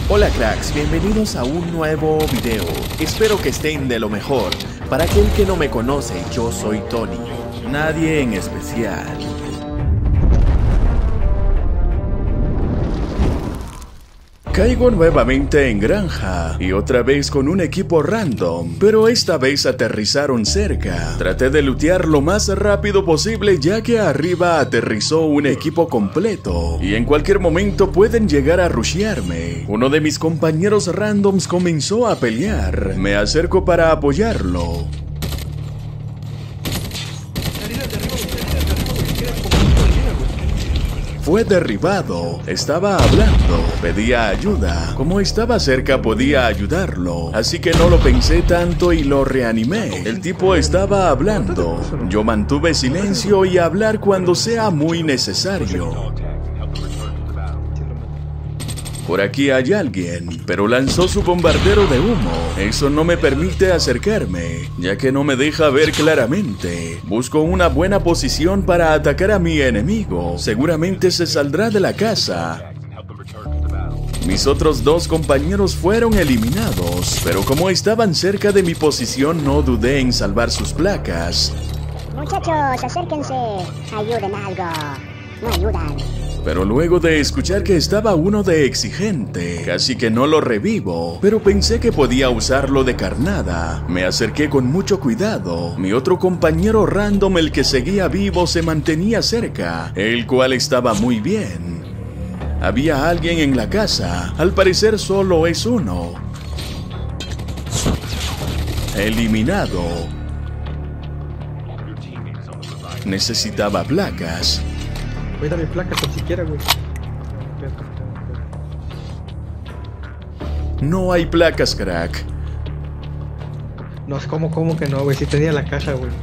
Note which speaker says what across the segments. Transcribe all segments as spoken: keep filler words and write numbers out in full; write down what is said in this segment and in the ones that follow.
Speaker 1: Hola cracks, bienvenidos a un nuevo video. Espero que estén de lo mejor. Para aquel que no me conoce, yo soy Tony. Nadie en especial. Caigo nuevamente en granja, y otra vez con un equipo random, pero esta vez aterrizaron cerca. Traté de lootear lo más rápido posible ya que arriba aterrizó un equipo completo, y en cualquier momento pueden llegar a rushearme. Uno de mis compañeros randoms comenzó a pelear, me acerco para apoyarlo. Fue derribado, estaba hablando, pedía ayuda. Como estaba cerca podía ayudarlo, así que no lo pensé tanto y lo reanimé. El tipo estaba hablando, yo mantuve silencio y hablar cuando sea muy necesario. Por aquí hay alguien, pero lanzó su bombardero de humo. Eso no me permite acercarme, ya que no me deja ver claramente. Busco una buena posición para atacar a mi enemigo. Seguramente se saldrá de la casa. Mis otros dos compañeros fueron eliminados, pero como estaban cerca de mi posición, no dudé en salvar sus placas.
Speaker 2: Muchachos, acérquense. Ayuden algo. No ayudan.
Speaker 1: Pero luego de escuchar que estaba uno de exigente, casi que no lo revivo, pero pensé que podía usarlo de carnada. Me acerqué con mucho cuidado. Mi otro compañero random, el que seguía vivo, se mantenía cerca, el cual estaba muy bien. Había alguien en la casa, al parecer solo es uno. Eliminado. Necesitaba placas.
Speaker 3: Voy a dar mi placa tan siquiera, güey.
Speaker 1: No hay placas, crack.
Speaker 3: No, ¿cómo, cómo que no, güey? Si tenía la caja, güey.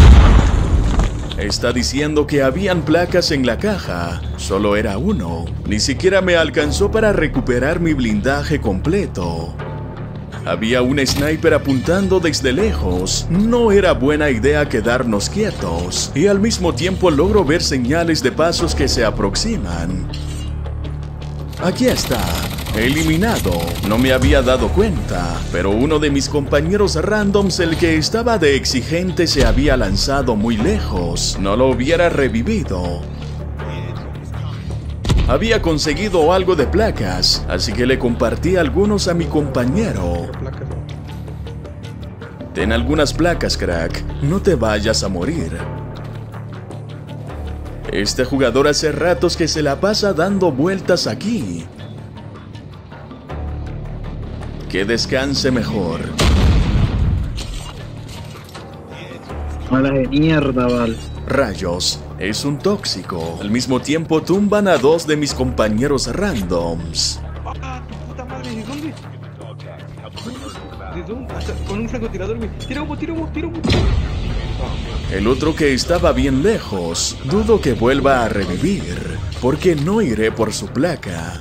Speaker 1: Está diciendo que habían placas en la caja. Solo era uno. Ni siquiera me alcanzó para recuperar mi blindaje completo. Había un sniper apuntando desde lejos. No era buena idea quedarnos quietos. Y al mismo tiempo logro ver señales de pasos que se aproximan. Aquí está. Eliminado. No me había dado cuenta, pero uno de mis compañeros randoms, el que estaba de exigente, se había lanzado muy lejos. No lo hubiera revivido. Había conseguido algo de placas, así que le compartí algunos a mi compañero. Ten algunas placas, crack. No te vayas a morir. Este jugador hace ratos que se la pasa dando vueltas aquí. Que descanse mejor.
Speaker 4: Mala de mierda, Val.
Speaker 1: Rayos, es un tóxico. Al mismo tiempo tumban a dos de mis compañeros randoms.
Speaker 3: ¡Ah, tu puta madre! ¿De dónde? ¿De dónde? Hasta con un francotirador, güey. Tira humo, tira humo, tira humo.
Speaker 1: El otro que estaba bien lejos, dudo que vuelva a revivir, porque no iré por su placa.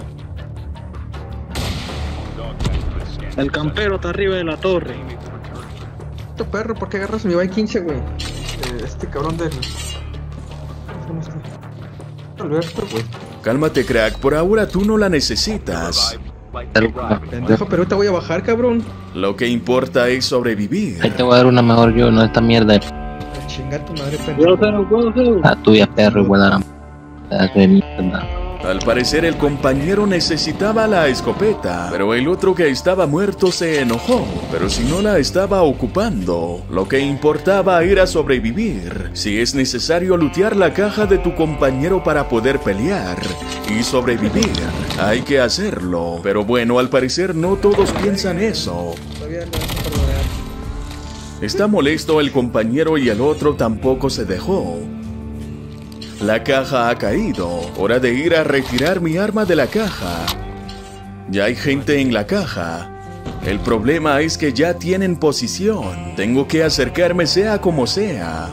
Speaker 4: El campero está arriba de la torre.
Speaker 3: Este perro, ¿por qué agarras mi Vibe quince, güey? Este cabrón del... ¿Cómo está? Alberto, güey.
Speaker 1: Cálmate, crack, por ahora tú no la necesitas.
Speaker 3: Pendejo, pero ahorita voy a bajar, cabrón.
Speaker 1: Lo que importa es sobrevivir.
Speaker 4: Ahí te voy a dar una mejor yo, no esta mierda.
Speaker 3: A chingar tu madre, pendejo.
Speaker 4: La tuya, perro, igual a la pedazo de mierda.
Speaker 1: Al parecer el compañero necesitaba la escopeta, pero el otro que estaba muerto se enojó. Pero si no la estaba ocupando, lo que importaba era sobrevivir. Si es necesario lootear la caja de tu compañero para poder pelear y sobrevivir, hay que hacerlo. Pero bueno, al parecer no todos piensan eso.
Speaker 3: Todavía no vas a perdonar.
Speaker 1: Está molesto el compañero y el otro tampoco se dejó. La caja ha caído. Hora de ir a retirar mi arma de la caja. Ya hay gente en la caja. El problema es que ya tienen posición. Tengo que acercarme sea como sea.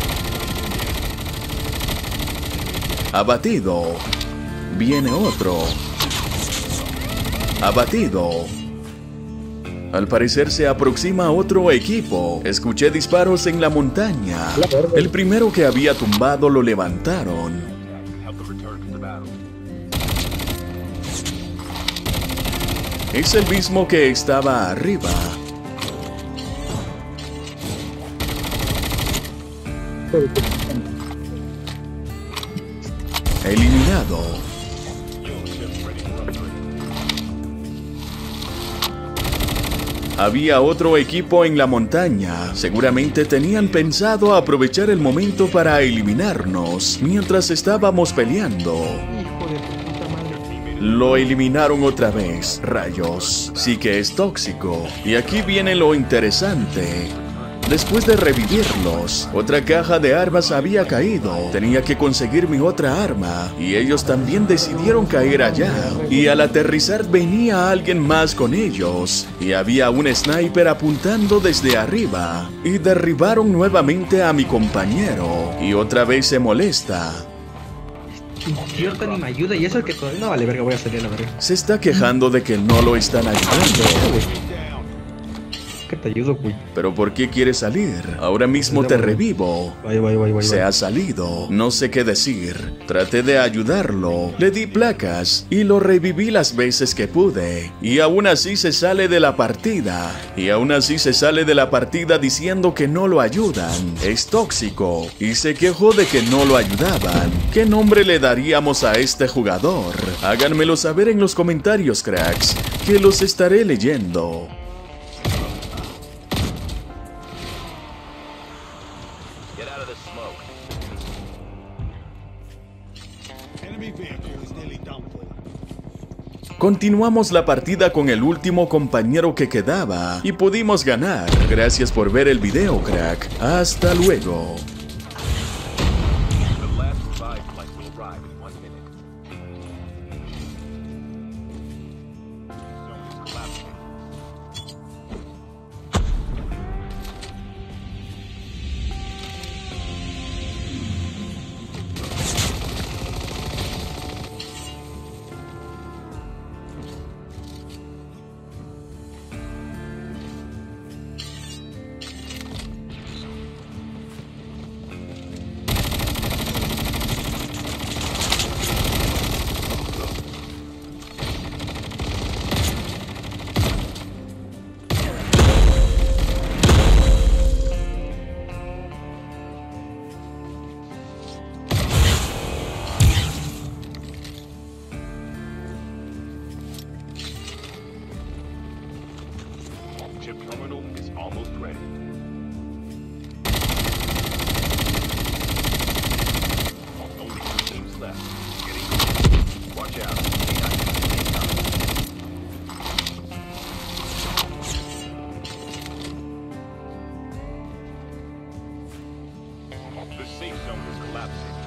Speaker 1: Abatido. Viene otro. Abatido. Al parecer se aproxima otro equipo. Escuché disparos en la montaña. El primero que había tumbado lo levantaron. Es el mismo que estaba arriba. Eliminado. Había otro equipo en la montaña. Seguramente tenían pensado aprovechar el momento para eliminarnos mientras estábamos peleando.
Speaker 3: Hijo de tu puta madre.
Speaker 1: Lo eliminaron otra vez, rayos. Sí que es tóxico. Y aquí viene lo interesante. Después de revivirlos, otra caja de armas había caído. Tenía que conseguir mi otra arma. Y ellos también decidieron caer allá. Y al aterrizar venía alguien más con ellos. Y había un sniper apuntando desde arriba. Y derribaron nuevamente a mi compañero. Y otra vez se molesta.
Speaker 3: Idiota ni me ayuda y eso es que todavía no vale verga, voy a salir a la verga.
Speaker 1: Se está quejando de que no lo están ayudando.
Speaker 3: Que te ayudo, güey.
Speaker 1: ¿Pero por qué quiere salir? Ahora mismo te revivo.
Speaker 3: Vaya, vaya, vaya, vaya.
Speaker 1: Se ha salido. No sé qué decir. Traté de ayudarlo. Le di placas y lo reviví las veces que pude. Y aún así se sale de la partida. Y aún así se sale de la partida diciendo que no lo ayudan. Es tóxico. Y se quejó de que no lo ayudaban. ¿Qué nombre le daríamos a este jugador? Háganmelo saber en los comentarios, cracks, que los estaré leyendo. Continuamos la partida con el último compañero que quedaba y pudimos ganar. Gracias por ver el video, crack. Hasta luego.
Speaker 5: Chip terminal is almost ready. Only two teams left. Getting close. Watch out. The safe zone is collapsing.